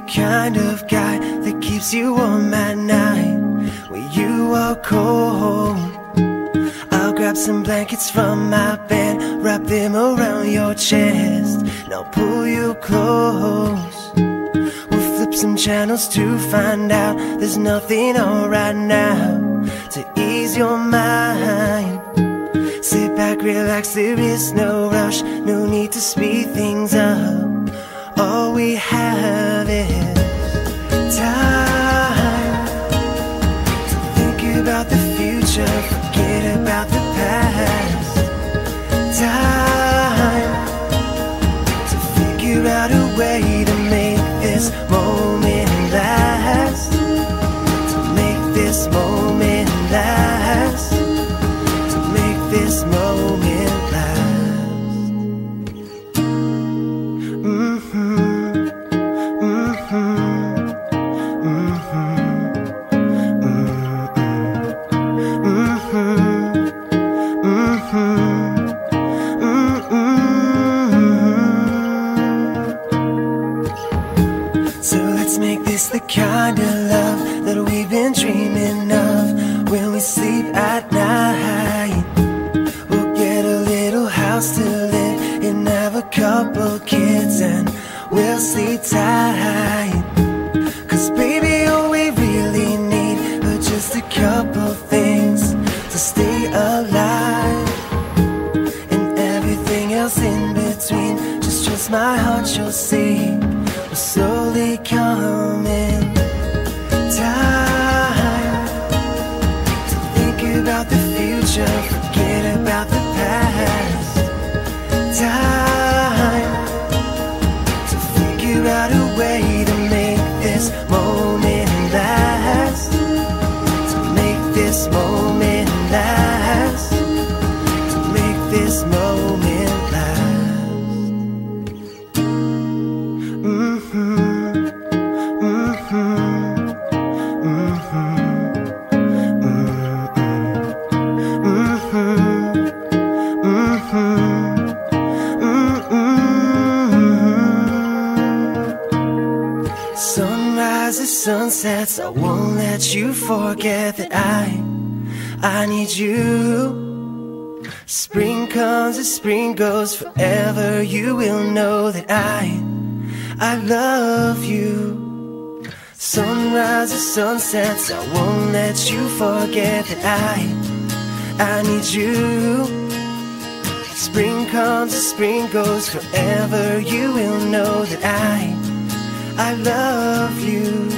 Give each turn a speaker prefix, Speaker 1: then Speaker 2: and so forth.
Speaker 1: kind of guy that keeps you warm at night when you are cold. I'll grab some blankets from my bed, wrap them around your chest, and I'll pull you close. We'll flip some channels to find out there's nothing on right now to ease your mind. Sit back, relax, there is no rush, no need to speed things up. All we have is time to think about the future, forget about the past. Time to figure out a way to make this moment last, to make this moment last, to make this moment last. So let's make this the kind of love that we've been dreaming of when we sleep at night. We'll get a little house to live in, have a couple kids, and we'll sleep tight. Cause baby, all we really need are just a couple things to stay alive, and everything else in between. Just trust my heart, you'll see we're slowly coming. Time to think about the future, forget about the past. Time to figure out a way to make this moment last, to make this moment last, to make this moment last. Sunrises, sunsets, I won't let you forget that I need you. Spring comes and spring goes, forever you will know that I love you. Sunrises, sunsets, I won't let you forget that I need you. Spring comes and spring goes, forever you will know that I love you.